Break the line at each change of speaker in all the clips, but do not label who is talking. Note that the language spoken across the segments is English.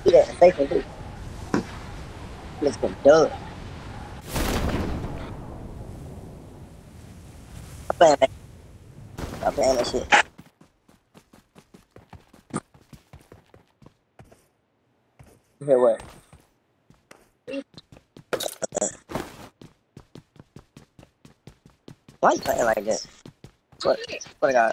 Yeah, thank you. Let's go. Duh. Stop playing that. Stop playing that shit. Hear what? Why you playing like that? What I got?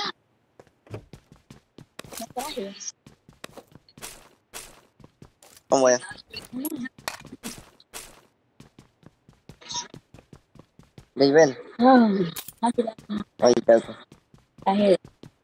From where? Where you been?
Oh,
Oh, you joking?
I hear it.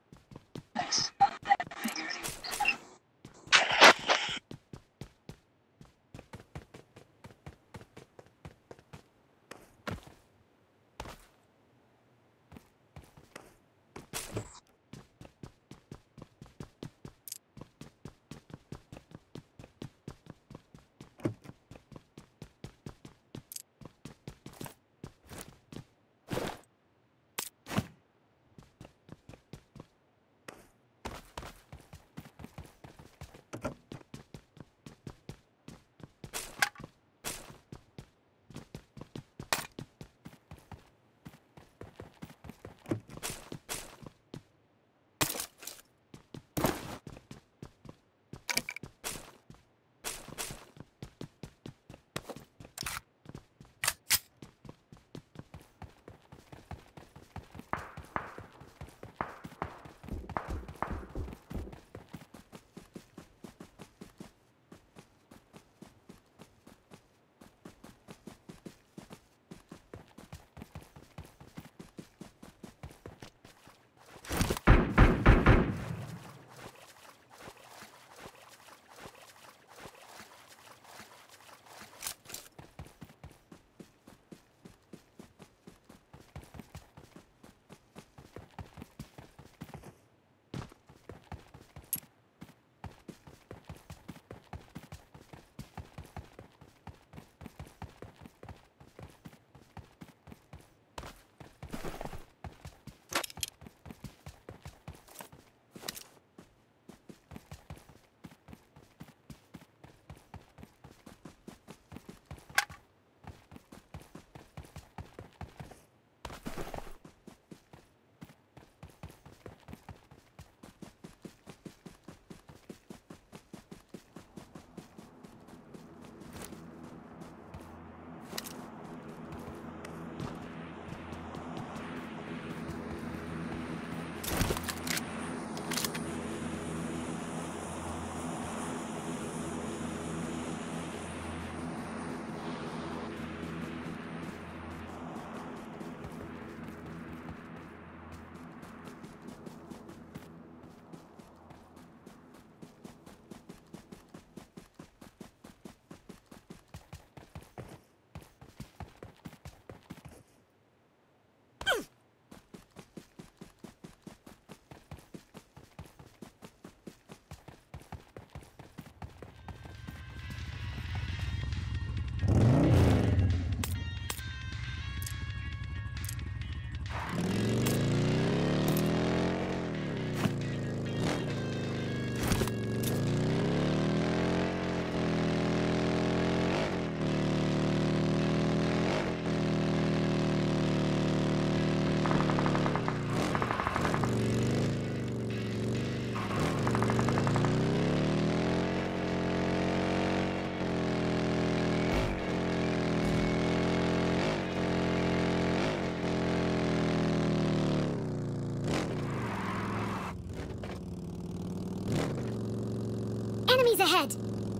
Enemies ahead!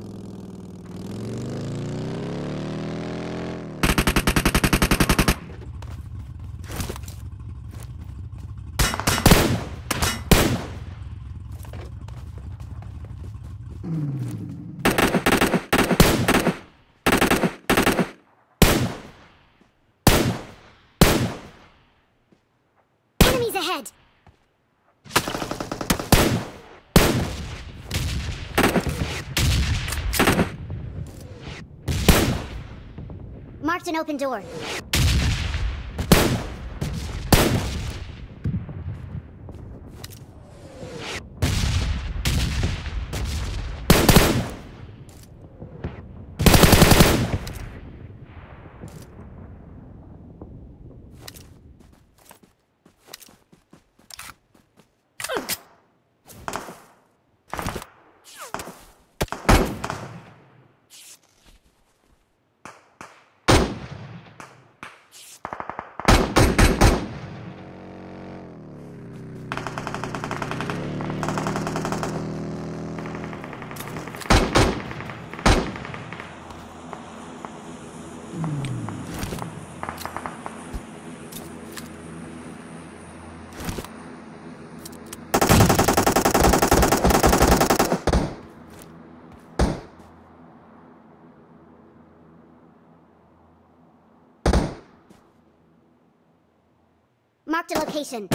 Enemies ahead! Marked an open door. Marked a location.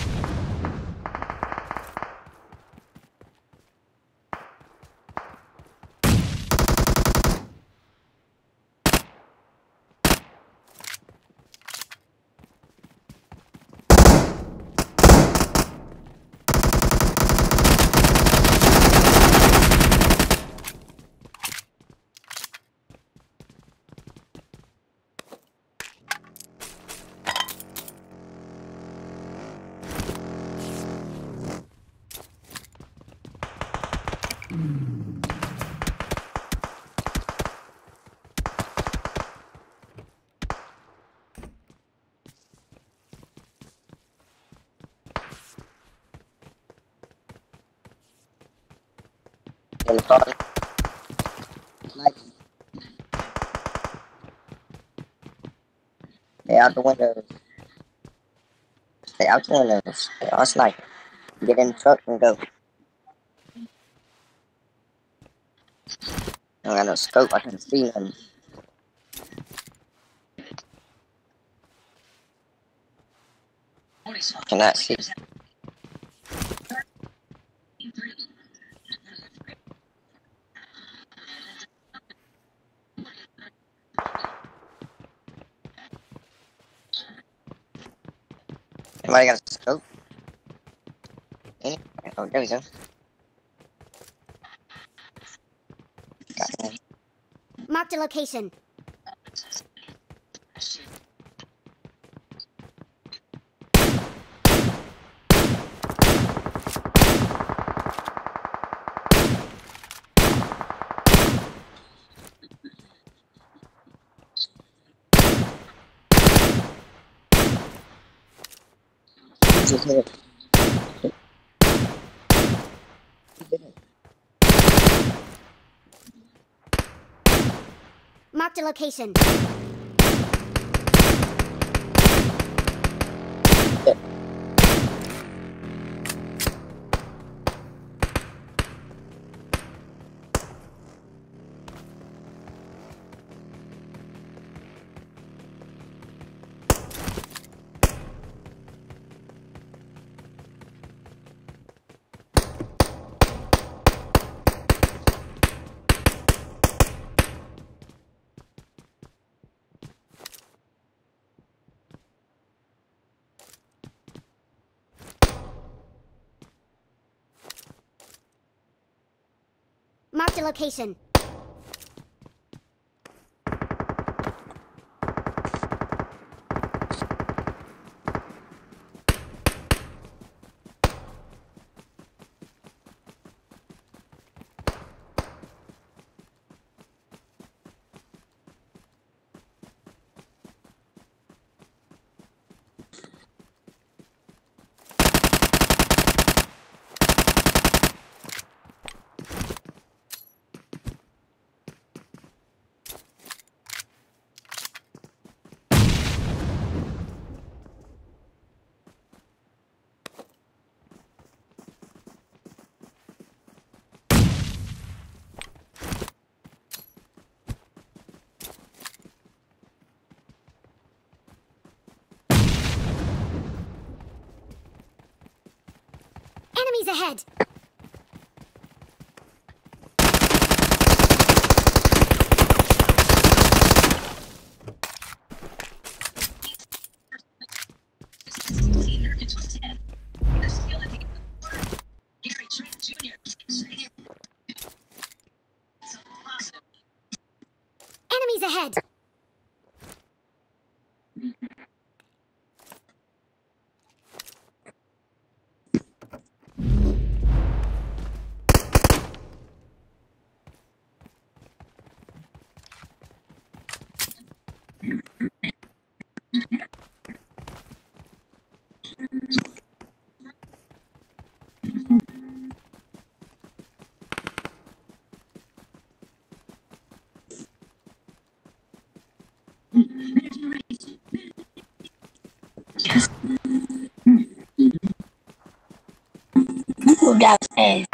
In the car. Like, stay out the windows. Stay out the windows. Stay all sniper. Get in the truck and go. I don't got no scope. I can't see nothing. Cannot see. Anybody got a scope? Any? Oh, there we go. Got one.
Marked a location.
Just hit it.
Marked a location. Marked a location. Enemies ahead! Enemies ahead!
Who got fast?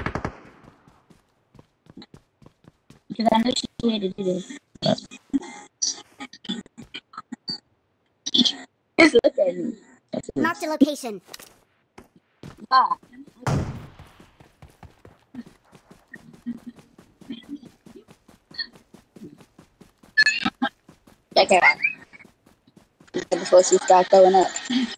Because I know she had to do this. Just look at me.
Marked a location.
Ah. Check it out. Before she starts throwing up.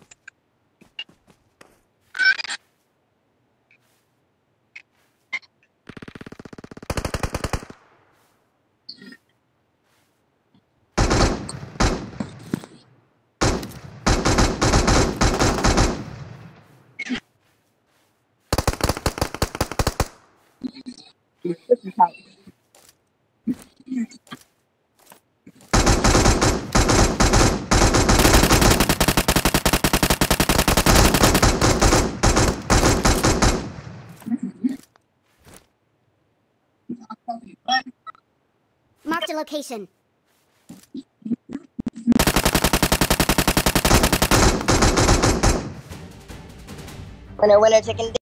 Marked a location.
Winner, winner, chicken